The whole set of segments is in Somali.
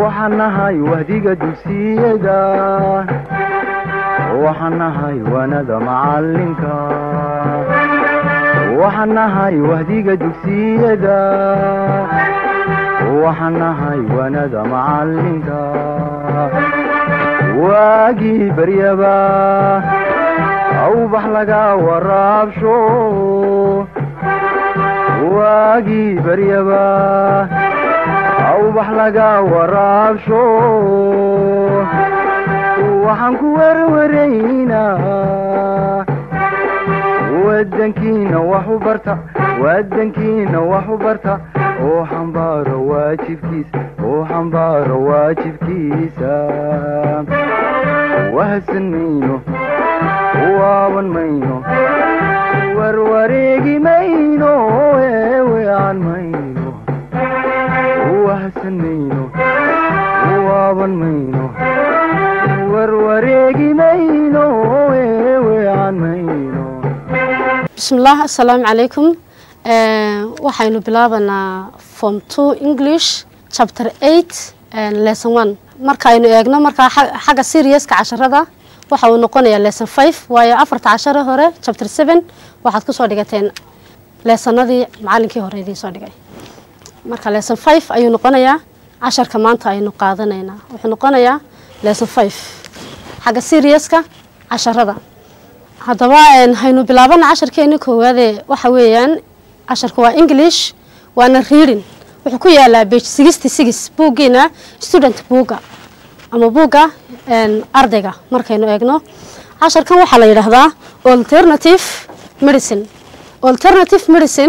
وحنهاي وهديك دوسيدا وحنهاي وانا معلمك وحنهاي وهديك دوسيدا وحنهاي وانا معلمك واجي بريبا او بحلقا ورابشو واجي بريبا او بحلقا ورابشو وحنكو ورورينا ودنكينا وحبرتا ودنكينا وحبرتا وحنبار واجب كيس وحنبار واجب كيسا وهسن مينو وابن مينو وروريقي مينو ويوان مينو وهسن مينو وابن مينو وروريقي مينو ويوان مينو بسم الله السلام عليكم waxaynu bilaabanaa form 2 English chapter 8 lesson 1 markaaynu eegno marka xaga serious ka casharada waxa uu noqonayaa lesson 5 waayo 14 hore chapter 7 waxaad ku soo dhigateen lessonadii macallinkii hore idin soo dhigay marka lesson 5 ayuu noqonayaa casharka maanta aynu qaadanaynaa wuxuu noqonayaa lesson 5 xaga serious ka casharada hadaba haynu bilaabana casharkeena koowaad waxa weeyaan casharku waa English waana reading wuxuu ku yaalaa page 66 buugina student buuga ama buuga ardayga markaynu eegno casharkan waxa la yiraahdaa alternative medicine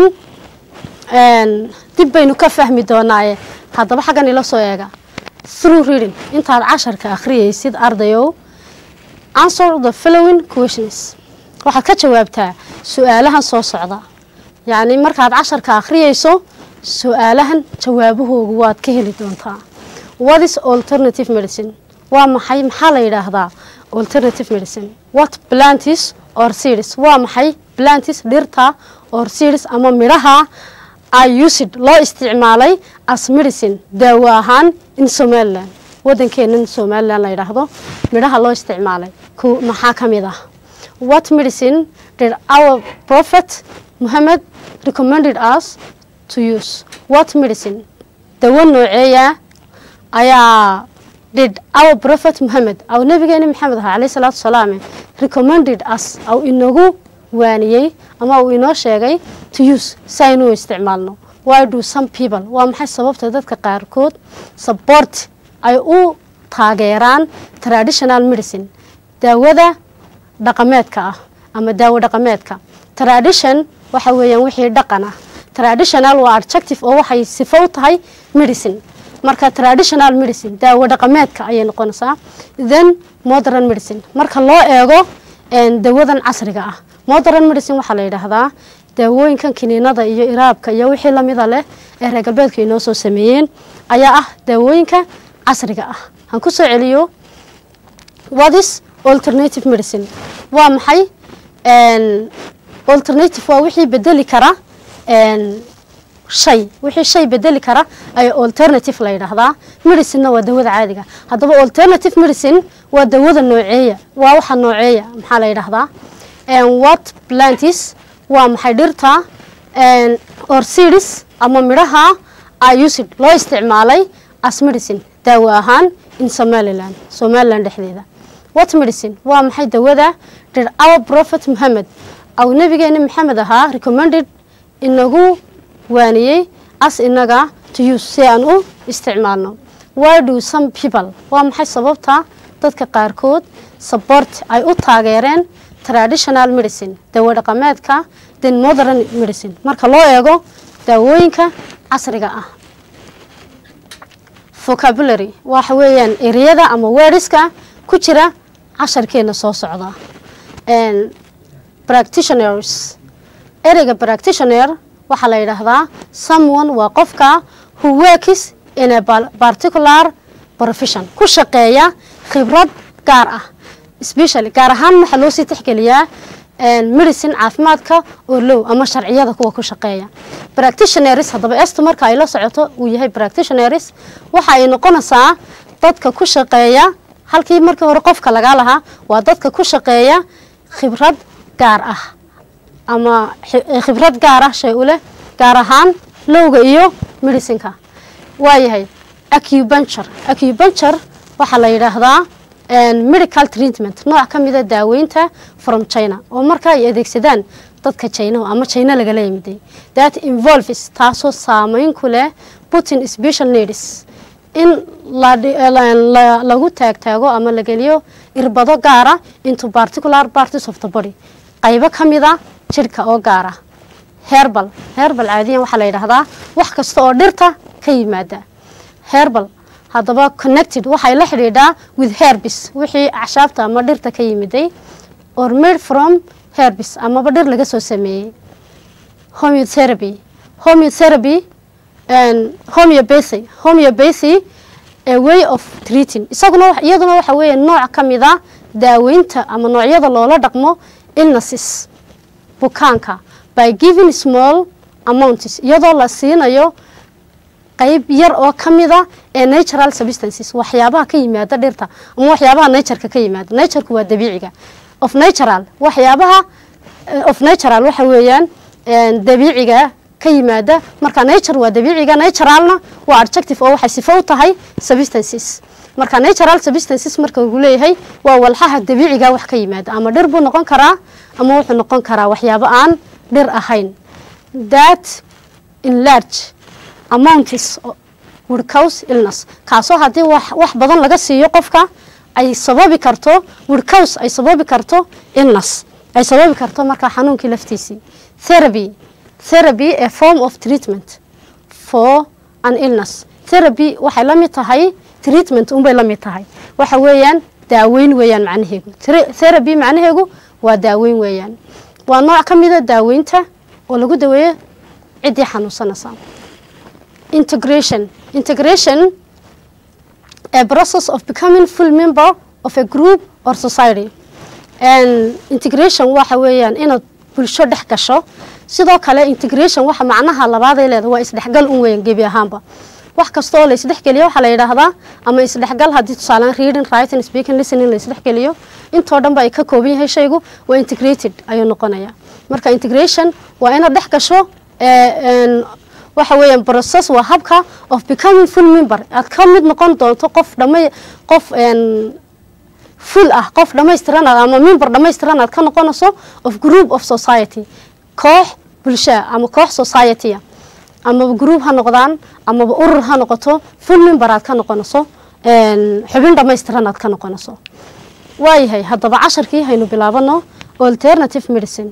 dib baynu ka fahmi doonaa hadaba xagan ila soo eega through reading intaad casharka akhriyaysid ardayow answer the following questions waxaad ka jawaabtaa su'aalahan soo socda يعني markaad casharka akhriyayso su'aalahan jawaabahoodu waad ka heli doontaa what is alternative medicine waa maxay la yiraahdaa alternative medicine what plants or seeds waa maxay plants dhirta or seeds ama miraha ay used loo isticmaalay as medicine daawo ahaan in Somaliland wadankeena Somaliland la yiraahdo miraha loo isticmaalay maxaa kamid ah what medicine did our prophet Muhammad recommended us to use what medicine dawo nooceeya ayaa did our prophet Muhammad aw nabigeena Muhammad alayhi salatu salaam recommended us aw inagu waaniyay ama uu inoo sheegay to use saynu isticmaalno why do some people waa maxay sababta dadka qaarkood support ay u taageeraan traditional medicine daawada dhaqameedka ah ama daawo dhaqameedka tradition waxa weeyaan wixii dhaqan ah traditional waa adjective oo waxay sifo u tahay medicine marka traditional medicine daawo dhaqameedka ayay noqonaysaa then modern medicine marka loo eego daawadan casriga ah modern medicine waxa la yiraahdaa daawooyinkan kiniinada iyo iraabka iyo wixii la mid ah leh ee reer galbeedka inoo soo sameeyeen ayaa ah daawooyinka casriga ah han ku soo celiyo what is alternative medicine waa maxay alternative waa wixii bedeli kara shay bedeli kara ay alternative la yiraahdaa medicine waa dawada caadiga hadaba alternative medicine waa dawada nooceeya waa waxa nooceeya maxaa la yiraahdaa what plants waa maxay dhirta or seeds ama miraha ay used loo isticmaalay as medicine daawo ahaan in Somaliland dhexdeeda what medicine waa maxay dawada did our prophet Muhammad aw nabigeena Muhammad ahaa recommended inagu waaniyay as inaga to use si aan u isticmaalno why do some people waa maxay sababta dadka qaarkood support ay u taageereen traditional medicine daawo dhaqameedka then modern medicine marka loo eego daawooyinka casriga ah vocabulary waxa weeyaan ereyada ama wordska ku jira casharkeena soo socda practitioners ereyga practitioner waxa la yiraahdaa someone waa qofka who works in a particular profession ku shaqeeya khibrad gaar ah especially gaar ahaan waxa loo sii tixgeliyaa medicine caafimaadka oo low ama sharciyada kuwa ku shaqeeya practitioners haddaba estu marka ay la socoto uu yahay practitioners waxa ay noqonaysaa dadka ku shaqeeya halkii markii hore qofka laga lahaa waa dadka ku shaqeeya khibrad gaar ah ama khibrad gaar ah shay u leh gaar ahaan lowga iyo medicineka waa yahay acupuncture waxa la yiraahdaa medical treatment nooc ka mid ah daaweynta from China oo marka ay adeegsadaan dadka China ama China laga leeyahay that involves taasoo saameyn ku leh putting special needs in lagu taagtaago ama la geliyo irbado gaar ah into particular parts of the body qaybo ka mid ah jirka oo gaar ah herbal caadiyan waxa la yiraahdaa wax kasta oo dhirta ka yimaada herbal haddaba connected waxay la xiriidhaa with herbs wixii acsaabta ama dhirta ka yimiday or made from herbs ama dhir laga soo sameeyay homeotherapy and homeopathy a way of treating iyaduna waxa weeye nooc ka mid ah daaweynta ama noocyada loola dhaqmo illnesses bukaanka by giving small amounts iyadoo la siinayo qayb yar oo ka mid ah ee natural substances waxyaabaha ka yimaada dhirta ama waxyaabaha nature-ka ka yimaada nature-ku waa dabiiciga of natural waxa weeyaan dabiiciga ka yimaada marka nature waa dabiiciga naturalna waa adjective oo waxay sifo u tahay substances marka natural substances marka uu leeyahay waa walxaha dabiiciga wax ka yimaada ama dhir buu noqon karaa ama wuxuu noqon karaa waxyaabo aan dhir ahayn that in large amounts would cause illness kaasoo haddii wax badan laga siiyo qofka ay sababi karto ay sababi karto illness ay sababi karto marka xanuunkii laftiisii therapy a form of treatment for an illness therapy waxay la mid tahay treatment unbay la mid tahay waxa weeyaan daaweyn weeyaan macnaheegu therapy macnaheegu waa daaweyn weeyaan waa nooc ka mid ah daaweynta oo lagu daweeyo cidii xanuunsanaysa integration a process of becoming full member of a group or society and integration waxa weeyaan inaad bulsho dhex gasho sidoo kale integration waxa macnaha labaad ay leedahay waa isdhexgal un weyn gebi ahaanba wax kasta oo la isdhexgeliyo waxa la yiraahdaa ama isdhexgal hadii tusaalaan reading writing speaking listening la isdhexgeliyo intoo dhanba ay ka kooban yahay shaygu waa integrated ayuu noqonayaa marka integration waa inaad dhex gasho waxa weeyaan process waa habka of becoming full member aad ka mid noqon doonto qof full ah qof dhameystiran ama member dhameystiran aad ka noqonayso of group of society koox bulsho ama koox society ama group ha noqdaan ama urur ha noqoto full member aad ka noqonayso xubin dhameystiran aad ka noqonayso waayahay haddaba casharkii haynu bilaabano alternative medicine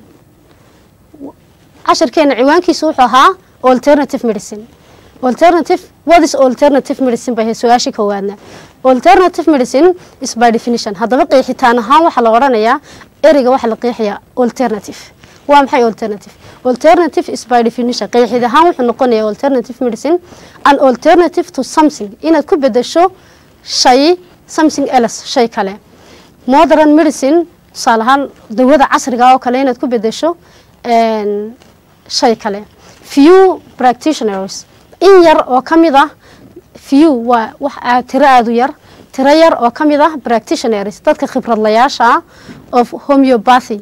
casharkeena ciwaankiisu wuxuu ahaa alternative medicine what is alternative medicine by su'aashi koowaadna alternative medicine is by definition haddaba qeexitaan ahaan waxa la oranayaa ereyga waxa la qeexayaa alternative waa maxay alternative is by definition qeexid ahaan wuxuu noqonayaa alternative medicine an alternative to something inaad ku bedesho shay something else shay kale modern medicine salahan dawada casriga oo kale inaad ku bedesho shay kale few practitioners in yar oo kamid ah few waa wax tiro yar oo kamid ah practitioners dadka khibradlayaasha of homeopathy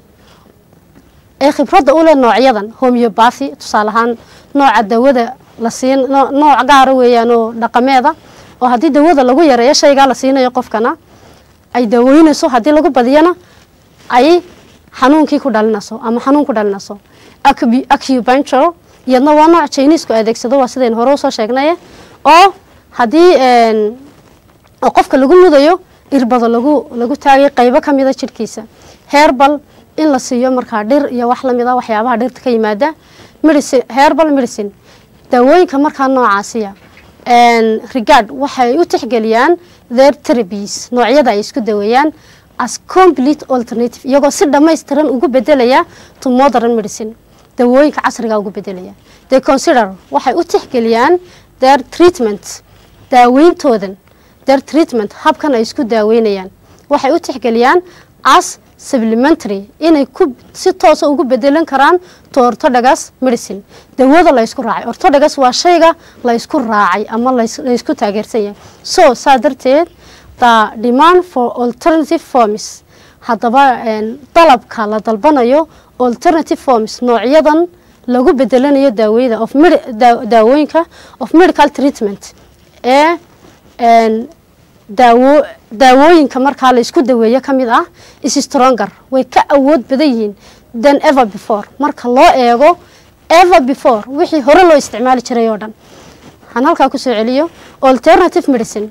ee khibradda u leh noocyadan homeopathy tusaalahaan nooca dawada la siin nooc gaar ah weeyaan oo dhaqameeda oo haddii dawada lagu yareeyo shayga la siinayo qofkana ay daweynayso haddii lagu badiyana ay xanuunkii ku dhalinayso ama xanuun ku dhalinayso acupuncture iyadna waa nooc Chinese ku adeegsado waa sideen hore soo sheegnay oo haddii qofka lagu mudayo irbado lagu taagay qaybo kamid ah jirkiisa herbal in la siiyo marka dhir iyo wax la mid ah waxyaabaha dhirta ka yimaada herbal medicine dawooyinka marka noocaasiya regard waxay u tixgeliyaan their therapies noocyada ay isku daweeyaan as complete alternative iyagoo si dhameystiran ugu bedelaya to modern medicine dawooyinka casriga ugu bedelaya they consider waxay u tixgeliyaan their treatment daaweyntoodan their treatment habkan ay isku daaweynayaan waxay u tixgeliyaan as supplementary inay si toos ah ugu bedelan karaan to orthodox medicine dawada la isku raacay orthodox waa shayga la isku raacay ama la isku taageersan yahay so saadarteed the demand for alternative forms hadaba dalabka la dalbanayo alternative forms noocyadan lagu bedelanayo daawooyinka of medical treatment daawooyinka markaa la isku daweeyo ka mid ah is stronger way ka awood badan yihiin than ever before marka loo eego ever before wixii hore loo isticmaali jiray oo dhan waxaan halkaa ku soo celiyo alternative medicine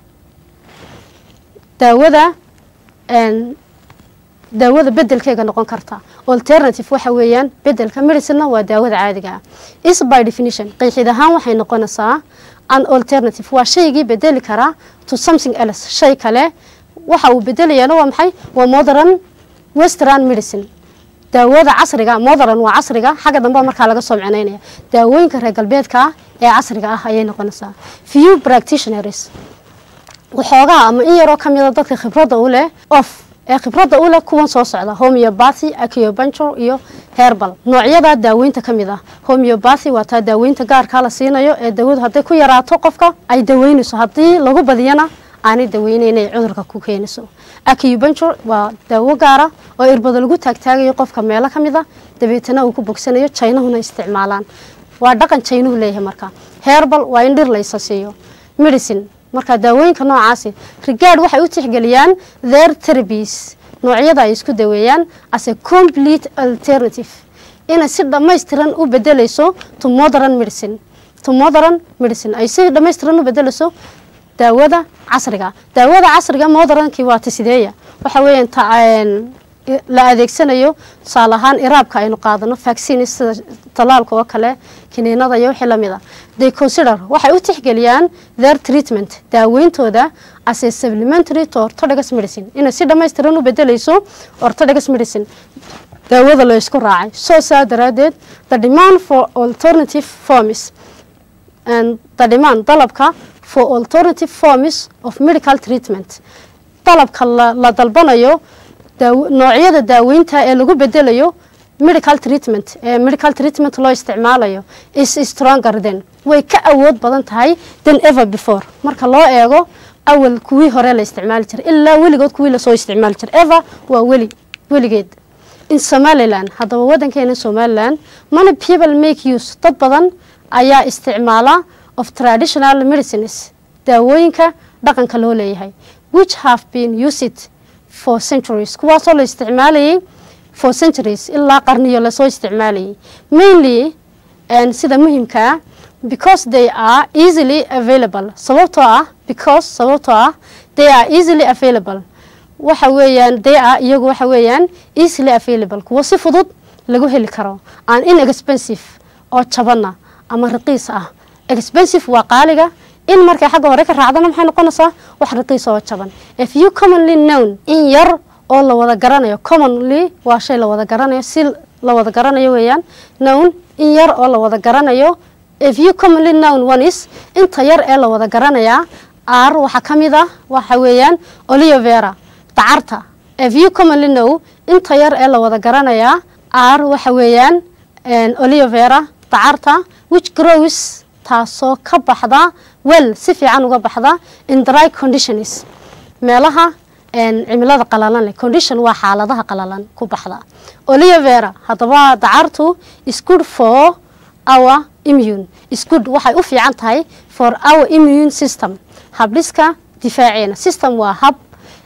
daawada bedelkeega noqon karta alternative waxa weeyaan bedelka medicine waa daawada caadiga ah is by definition qeexid ahaan waxay noqonaysaa an alternative waa shaygii bedeli kara to something else shay kale waxa uu bedelayaana waa maxay waa modern western medicine daawada casriga modern waa casriga xagga dambe markaa laga soo micnaynaya daawooyinka reer galbeedka ee casriga ah ayay noqonaysaa few practitioners waxoogaa ama in yaroo ka mid ah dadka khibradda u leh khibradda u leh kuwan soo socda homeopathy acupuncture iyo herbal noocyada daaweynta ka mid ah homeopathy waa taa daaweynta gaarka la siinayo ee daawadu hadday ku yaraato qofka ay daweynayso haddii lagu badiyana aanay daweynaynay cudurka ku keenayso acupuncture waa daawo gaara oo irbada lagu taagtaagayo qofka meelo ka mid ah dabeetana uu ku bogsanayo jaynahuna isticmaalaan waa dhaqan jaynuhu leeyahay marka herbal waa in dhir la isa siiyo medicine marka daawooyinka noocaasi regard waxay u tixgeliyaan their therapies noocyada ay isku daweeyaan as a complete alternative inay si dhammaystiran u bedelayso to modern medicine ay si dhammaystiran u bedelayso daawada casriga modernkii waa tasideeya waxa weeyaan la adeegsanayo tusaale ahaan iraabka aynu qaadano vaccine sida talaalka oo kale kiniinada iyo wixii lamid ah they consider waxay u tixgeliyaan their treatment daaweyntooda as a supplementary to orthodox medicine inay si dhammaystiran u bedelayso orthodox medicine daawada la isku raacay soo saa daraadeed the demand for alternative forms and the demand dalabka for alternative forms of medical treatment dalabka la dalbanayo noocyada daaweynta ee lagu bedelayo medical treatment loo isticmaalayo is stronger than way ka awood badan tahay than ever before marka loo eego awal kuwii hore la isticmaali jiray ilaa weligood kuwii lasoo isticmaali jiray ever waa weligeed in Somaliland haddaba wadankeena Somaliland many people make use dad badan ayaa isticmaala of traditional medicines daawooyinka dhaqanka loo leeyahay which have been used for centuries kuwaasoo la isticmaalayay for centuries ilaa qarniyo lasoo isticmaalayay mainly sida muhiimka because they are easily available sababtoo ah they are easily available waxa weeyaan iyagu waxa weeyaan easily available kuwa si fudud lagu heli karo aan inexpensive oo jabana ama raqiis ah expensive waa qaaliga in markay xagga hore ka raacdana maxay noqonaysaa wax raqiis oo jaban if you commonly known in yar oo la wada garanayo commonly waa shay la wada garanayo si la wada garanayo weeyaan known in yar oo la wada garanayo if you commonly known one is inta yar ee la wada garanaya are waxa kamid ah waxa weeyaan aloe vera dacarta if you commonly know inta yar ee la wada garanaya are waxa weeyaan aloe vera dacarta which grows taasoo ka baxda si fiican uga baxda in dry conditions meelaha cimilada qalalan leh condition waa xaaladaha qalalan ku baxda aloe vera hadaba dacartu is good for our immune is good waxay u fiican tahay for our immune system habdhiska difaaceena system waa hab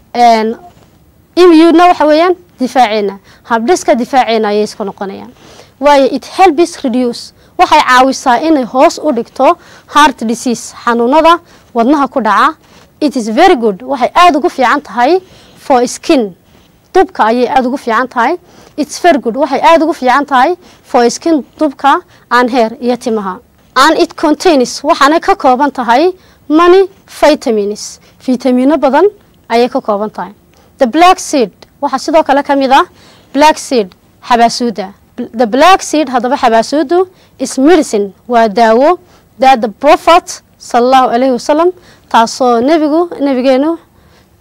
immune waxa weeyaan difaaceena habdhiska difaaceena ayay isku noqonayaan waayo it helps reduce waxay caawisaa inay hoos u dhigto heart disease xanuunada wadnaha ku dhaca it is very good waxay aad ugu fiican tahay for skin dubka ayay aad ugu fiican tahay it's very good waxay aad ugu fiican tahay for skin dubka and hair iyo timaha and it contains waxaana ka kooban tahay many vitamins vitamino badan ayay ka kooban tahay the black seed waxa sidoo kale kamid ah black seed xabaasuuda the black seed hadaba xabaasuudu is medicine waa daawo that the prophet sallallahu alayhi wasallam taasoo nabigeenu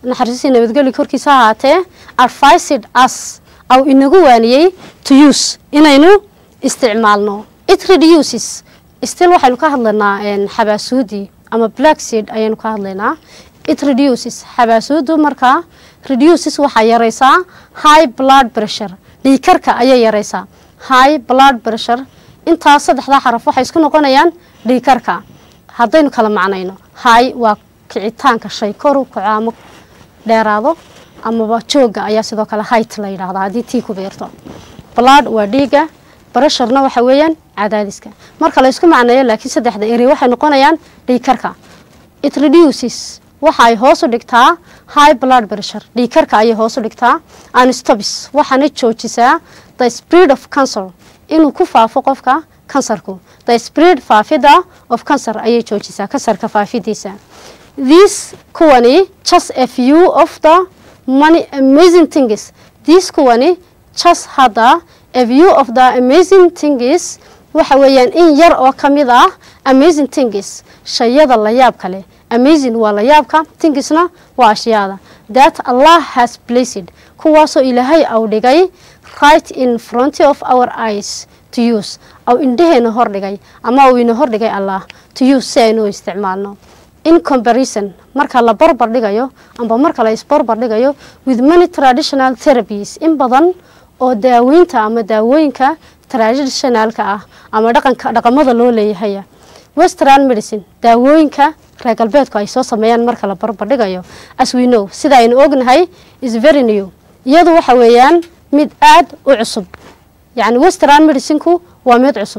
naxariistii nabadgelyo korkiisa ahaatee advised us aw inagu waaniyey to use inaynu isticmaalno. It reduces still waxaynu ka hadlaynaa xabaasuudii ama black seed ayaynu ka hadlaynaa. It reduces xabaasuudu markaa reduces waxaa yaraysaa high blood pressure dhiigkarka ayay yaraysaa. High blood pressure intaas saddexda xaraf waxay isku noqonayaan dhiigkarka haddaynu kala macnayno. High waa kicitaanka shay kor u kaco ama dheeraado amaba jooga ayaa sidoo kale height la yidhaahdaa haddii tii ku beerto. Blood waa dhiiga, pressurena waxa weeyaan cadaadiska. Marka la isku macneeyo laakiin saddexda erey waxay noqonayaan dhiigkarka. It reduces waxay hoos u dhigtaa high blood pressure dhiigkarka ayay hoos u dhigtaa. And stops waxaana joojisaa the spread of cancer inuu ku faafo qofka kansarku. The spread faafida of cancer ayay joojisaa kansarka faafidiisa. These kuwani just a few of the many amazing things. These kuwani just hada a few of the amazing things waxa weeyaan in yar oo kamid ah amazing things shayada la yaab kale. Amazing waa la yaabka, thingsna waa ashyaada. That Allah has placed kuwaasoo Ilaahay au dhigay right in front of our eyes to use aw indheheena hor dhigay ama uu ina hor dhigay Allah to use si aynu isticmaalno. In comparison marka la barbar dhigayo amba marka la isbarbar dhigayo with many traditional therapies in badan oo daaweynta ama daawooyinka traditionalka ah ama dhaqamada loo leeyahay. Western medicine daawooyinka reer galbeedku ay soo sameeyaan marka la barbar dhigayo as we know sida aynu ognahay is very new iyadu waxa weeyaan mid aad u cusub. Yani Western medicine-ku waa mid cusub.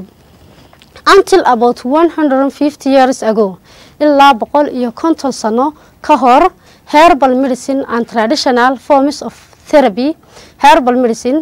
Until about 150 years ago ilaa 150 sano ka hor herbal medicine and traditional forms of therapy. Herbal medicine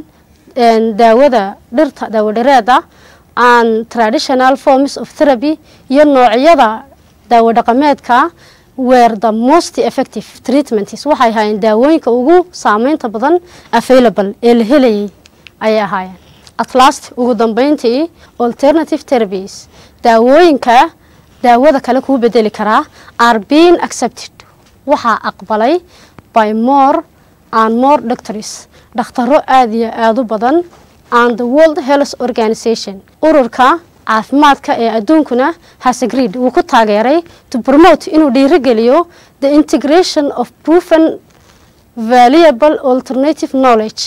daawada dhirta daawadhareeda and traditional forms of therapy iyo noocyada daawo dhaqameedka were the most effective treatments waxay ahaayeen daawooyinka ugu saameynta badan available ee la helayay ayay ahaayeen. At last ugu dambeyntii alternative therapies daawooyinka daawada kale ku bedeli karaa are being accepted waxaa aqbalay by more and more doctors dhakhtaro aad iyo aad u badan and the World Health Organization ururka caafimaadka ee adduunkuna has agreed wuu ku taageeray to promote inuu dhiirigeliyo the integration of proven valuable alternative knowledge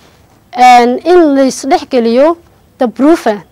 and in la isdhexgeliyo the proven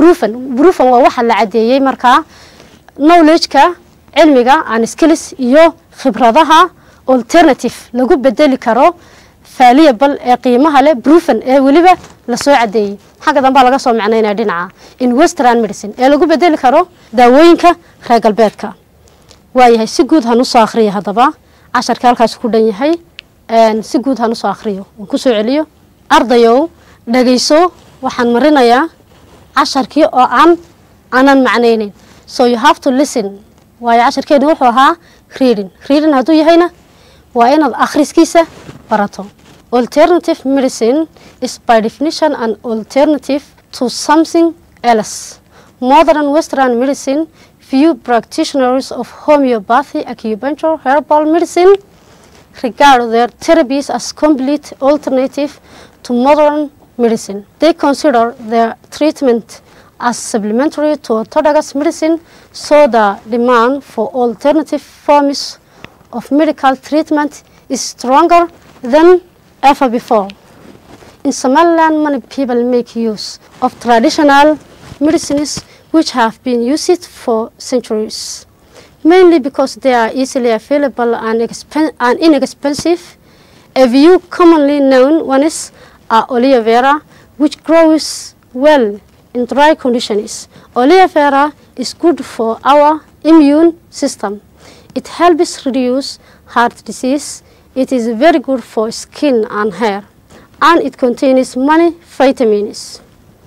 waa waxa la cadeeyey markaa knowledge-ka cilmiga and skills iyo khibradaha alternative lagu bedeli karo valuable ee qiimaha leh proven ee waliba la soo cadeeyay xagga dambe laga soo macnaynaa dhinaca in Western medicine ee lagu bedeli karo daawooyinka reer galbeedka. waayahay si guud hanu soo akhriyo hadaba casharka halkaas ku dhan yahay si guud hanu soo akhriyo oo ku soo celiyo ardayow dhageyso waxaan marinayaa casharkii oo aanan macnaynin. So you have to listen. waayo casharkeedu wuxuu ahaa reading hadduu yahayna waa inaad akhriskiisa barato. Alternative medicine is by definition an alternative to something else. Modern Western medicine, few practitioners of homeopathy, acupuncture, herbal medicine regard their therapies as complete alternative to modern medicine. They consider their treatment as supplementary to orthodox medicine, so the demand for alternative forms of medical treatment is stronger than ever before. In Somaliland, many people make use of traditional medicines which have been used for centuries, mainly because they are easily available and inexpensive. A few commonly known ones are aloe vera, which grows well in dry conditions. Aloe vera is good for our immune system. It helps reduce heart disease. It is very good for skin and hair, and it contains many vitamins.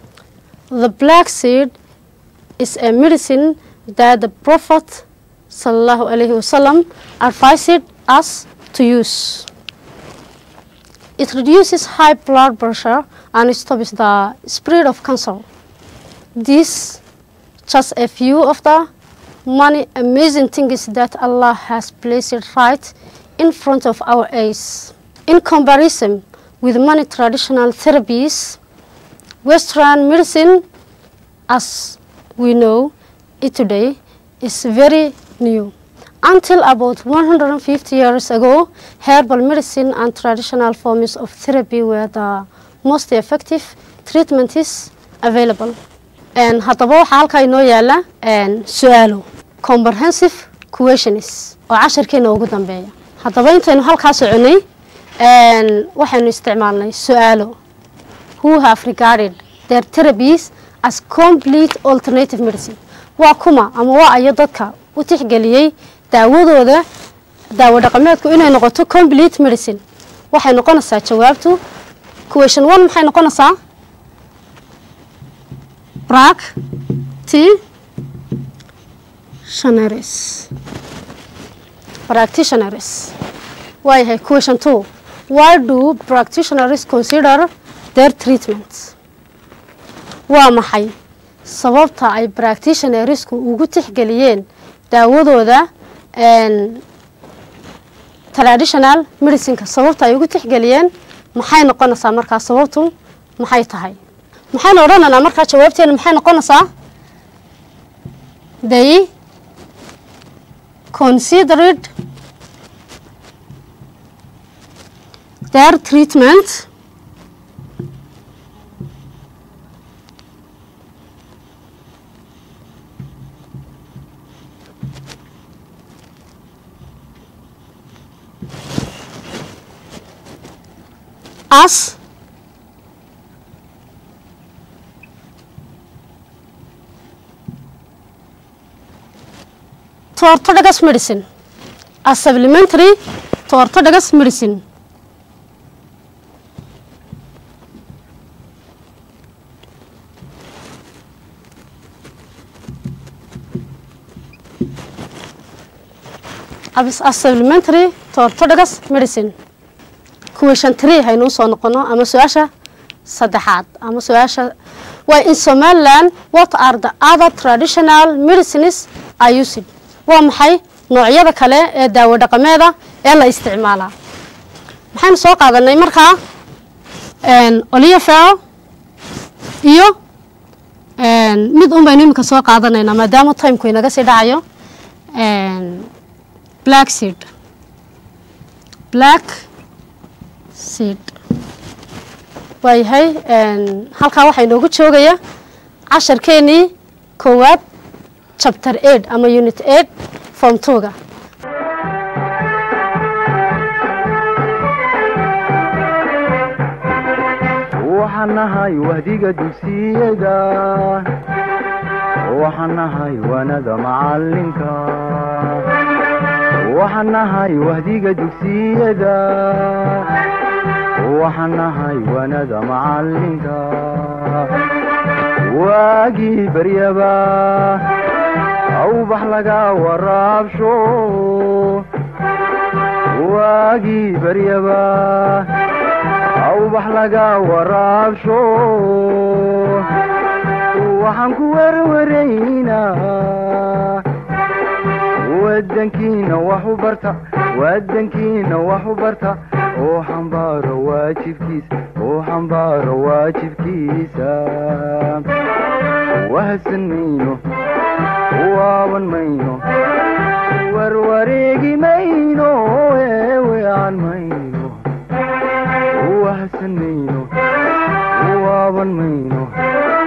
The black seed is a medicine that the Prophet ﷺ advised us to use. It reduces high blood pressure and stops the spread of cancer. These just a few of the many amazing things that Allah has placed right in front of our eyes. In comparison with many traditional therapies, Western medicine, as we know it today, is very new. Until about 150 years ago, herbal medicine and traditional forms of therapy were the most effective treatments available. And haddaba waxaa halkaa inoo yaala su'aalo comprehensive questions oo casharkeena ugu dambeeya. Haddaba intaynu halkaa soconay waxaynu isticmaalnay su'aalo who have regarded their therapies as complete alternative medicine. Waa kuma ama waa ayo dadka u tixgeliyey daawadooda daawo dhaqameedku inay noqoto complete medicine. Waxay noqonaysaa jawaabtu question 1 maxay noqonaysaa practitioners. Why have question 2? Why do practitioners consider their treatments? Waa maxay sababta ay practitionersku ugu tixgeliyeen daawadooda traditional medicine-ka sababta ay ugu tixgeliyeen maxay noqonaysaa markaa sababtu maxay tahay maxaynu odhanaynaa markaa jawaabteena maxay noqonaysaa they considered their treatment as to orthodox medicine, as supplementary to orthodox medicine. As supplementary to orthodox medicine. Question 3 haynu soo noqono ama su'aasha saddexaad ama su'aasha waa in Somaliland what are the other traditional medicines are used? Waa maxay noocyada kale ee daawo dhaqameeda ee la isticmaalaa? Maxaynu soo qaadanay markaa olivero iyo mid baynu imika soo qaadanaynaa maadaama time-ku inaga sii dhacayo black seed waayahay halkaa waxaa inoogu joogaya casharkeenii koowaad chapter 8 ama unit 8 form 2ga waxaan nahay wahdiga dugsiyada waxaan nahay wanada macalinka waxaan nahay wahdiga dugsiyada waxaan nahay wanada macalinka waagii baryaba awbax laga waraabsho waagii baryaba awbax laga waraabsho waxaan ku warwaraynaa wadankiina wax u barta oo xambaaro waajibkiisa wahsan mayno waaban mayno warwareegi mayno weecan mayno wahsan mayno waaban mayno